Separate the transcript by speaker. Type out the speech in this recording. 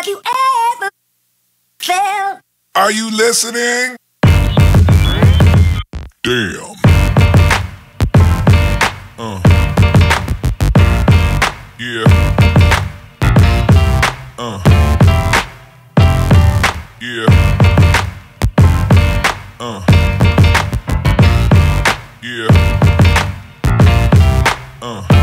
Speaker 1: Have you ever felt?
Speaker 2: Are you listening? Damn. Yeah. Yeah. Yeah.